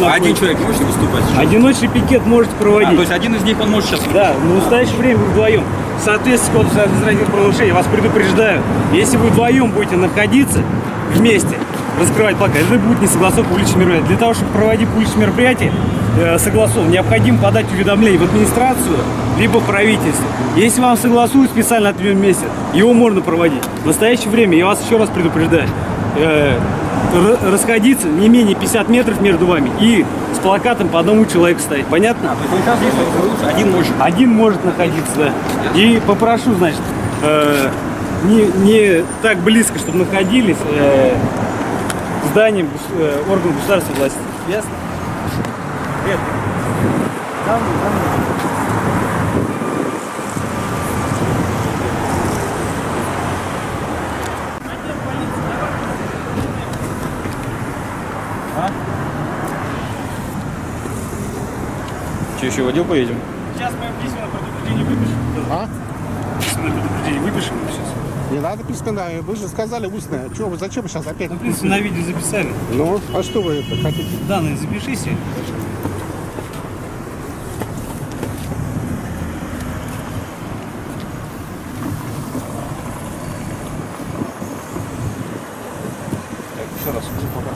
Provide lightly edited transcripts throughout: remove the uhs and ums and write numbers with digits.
проходить. Один человек можете выступать? Одиночный пикет можете проводить. То есть один из них он может сейчас... Да, но в настоящее время вы вдвоем. В соответствии с кодексом административных правонарушений, я вас предупреждаю, если вы вдвоем будете находиться вместе, раскрывать плакат, это будет не согласовано публичное мероприятие. Для того, чтобы проводить публичное мероприятие согласовано, необходимо подать уведомление в администрацию, либо в правительство. Если вам согласуют специально отведенное месте, его можно проводить. В настоящее время, я вас еще раз предупреждаю, расходиться не менее 50 метров между вами и с плакатом по одному человеку стоять. Понятно? То есть сейчас есть один может. Один может находиться, да. И попрошу, значит, не так близко, чтобы находились к зданиям органов государственной власти. Ясно? Привет. Там. Че, еще в отдел поедем? Сейчас мы письменное предупреждение выпишем. Письменное предупреждение выпишем сейчас. Не надо письменное, вы же сказали устное. Чего вы, зачем вы сейчас опять? Ну, в принципе, на видео записали. Ну, а что вы это хотите? Данные запишите. Еще раз.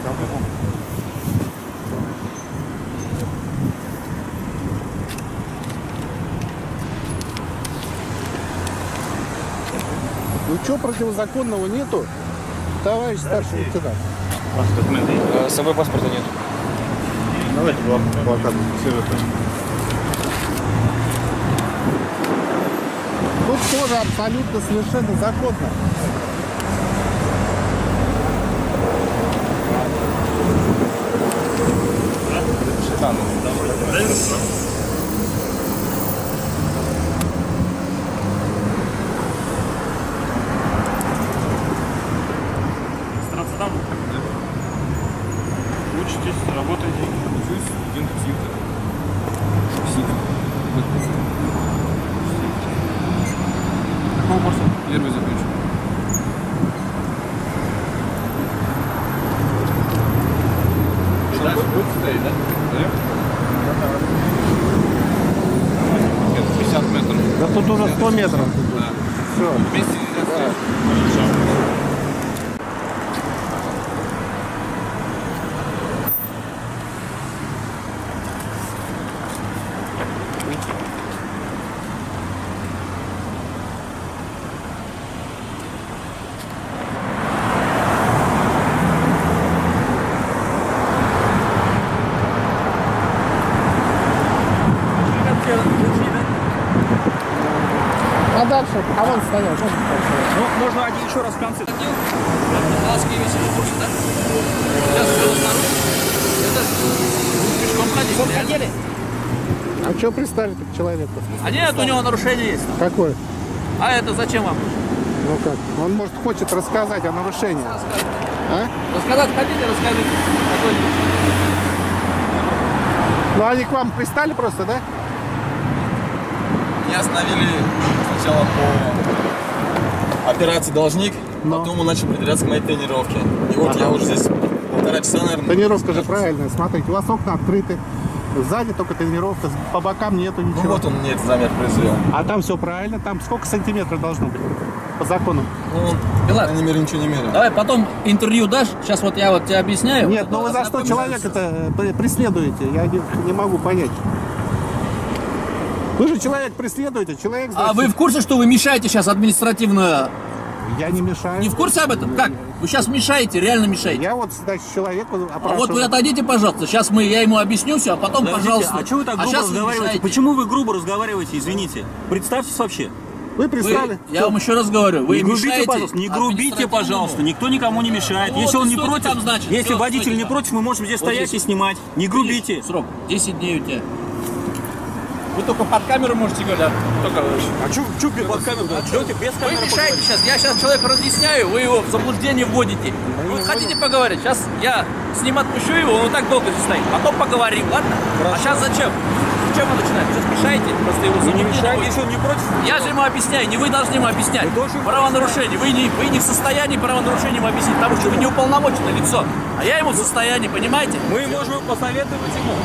Ничего противозаконного нету, товарищ старший лейтенант. С собой паспорта нет. Давайте плакат. Тут тоже абсолютно совершенно законно. Учитесь, работаете. Учусь, студент ПСИХ. Какого курса? Первый закончил. Будет стоять, да? Да. 50 метров. Да тут уже 100 метров. Да. Все. Вместе нельзя стоять. А дальше, а вон стоят. Ну, можно один еще раз в конце. А что пристали к человеку? А нет, у него нарушение есть. Какое? А это зачем вам? Ну как? Он, может, хочет рассказать о нарушении. А? Рассказать хотите, расскажите. Ну они к вам пристали просто, да? Меня остановили сначала по операции «Должник», потом он начал придираться к моей тренировке. И вот я уже здесь 1,5 часа, наверное. Тренировка же правильная. Смотрите, у вас окна открыты. Сзади только тренировка, по бокам нету ничего. Ну вот он мне этот замер произвел. А там все правильно, там сколько сантиметров должно быть по закону? Ну, он, по Билат, крайней мере, ничего не мерил. давай потом интервью дашь. Сейчас вот я вот тебе объясняю. Нет, ну вы за 100 человек это преследуете, я не могу понять. Вы же человек преследуете, человек... А значит, вы в курсе, что вы мешаете сейчас административно? Я не мешаю. Не в курсе об этом? Как? Вы сейчас мешаете, реально мешаете. Я вот, значит, человеку А опрашиваю. вот вы отойдите, пожалуйста. Сейчас я ему объясню все, а потом, пожалуйста. А что вы так грубо сейчас разговариваете? мешаете. Почему вы грубо разговариваете, извините? Представьтесь вообще. Вы пристали. Я вам еще раз говорю, вы Не грубите, мешаете пожалуйста, не грубите, административному. пожалуйста. Никто никому не мешает. Ну, Если вот он и не стойте против, там, значит. если Всё, водитель стойте не там. против, мы можем здесь Вот стоять здесь. и снимать. Не грубите. Срок 10 дней у тебя. Вы только под камеру можете говорить, только... А что под камеру? Давайте без Вы камеры мешаете сейчас, я сейчас человеку разъясняю, вы его в заблуждение вводите. Вы хотите поговорить? Сейчас я с ним отпущу его, он так долго здесь стоит. Потом поговорим, ладно? А сейчас зачем? чем вы начинаете? Сейчас мешаете? Просто его Вы не заменили. мешаете, если он не против. Я же ему объясняю, не вы должны ему объяснять. Вы тоже- Правонарушение. Вы не в состоянии правонарушение ему объяснить, потому что вы не уполномоченное лицо. А я ему в состоянии, понимаете? Мы можем посоветовать ему.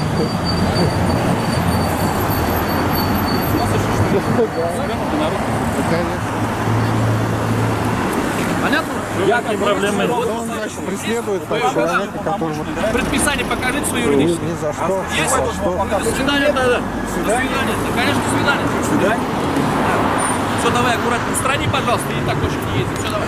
Понятно? Какие проблемы? Он, значит, преследует человека, который... Предписание покажите свое юридическое. Ни за что. Есть? Ни за что. До свидания тогда. До свидания. Да, конечно, до свидания. Свидание. Все, давай, аккуратно. Устрани, пожалуйста, и так больше не ездим. Все, давай.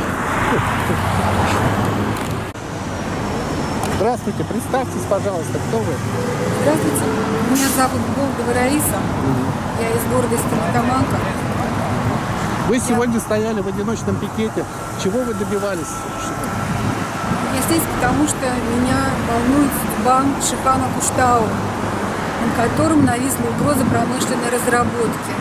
Здравствуйте, представьтесь, пожалуйста, кто вы? Здравствуйте, меня зовут Болдова Раиса, я из города Стерлитамака. Вы сегодня стояли в одиночном пикете. Чего вы добивались? Я здесь потому, что меня волнует судьба Шихана Куштау, над которым нависла угроза промышленной разработки.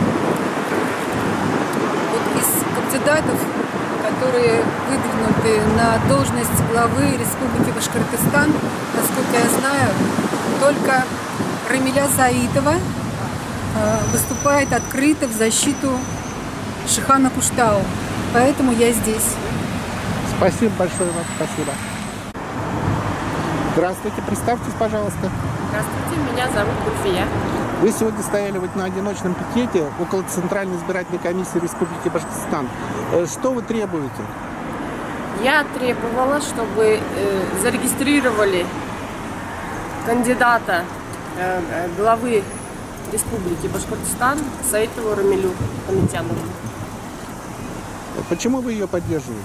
Вот из кандидатов, которые выдвинуты на должность главы Республики Башкортостан, насколько я знаю, только Рамиля Саитова выступает открыто в защиту Шихана Куштау. Поэтому я здесь. Спасибо большое вам, спасибо. Здравствуйте, представьтесь, пожалуйста. Здравствуйте, меня зовут Гульфия. Вы сегодня стояли вот на одиночном пикете около Центральной избирательной комиссии Республики Башкортостан. Что вы требуете? Я требовала, чтобы зарегистрировали кандидата главы Республики Башкортостан Саитову Рамилю Хамитянову. Почему вы ее поддерживаете?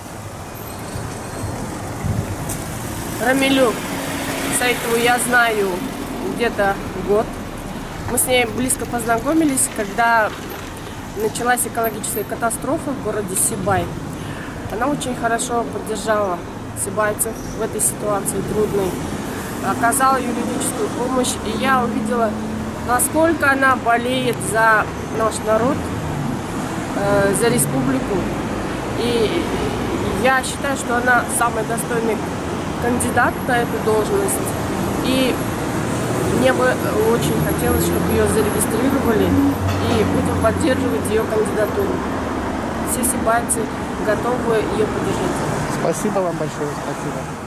Рамилю Саитову я знаю где-то год. Мы с ней близко познакомились, когда началась экологическая катастрофа в городе Сибай. Она очень хорошо поддержала сибайцев в этой ситуации трудной, оказала юридическую помощь, и я увидела, насколько она болеет за наш народ, за республику. И я считаю, что она самый достойный кандидат на эту должность. И мне бы очень хотелось, чтобы ее зарегистрировали, и будем поддерживать ее кандидатуру. Все сибайцы готовы ее поддержать. Спасибо вам большое, спасибо.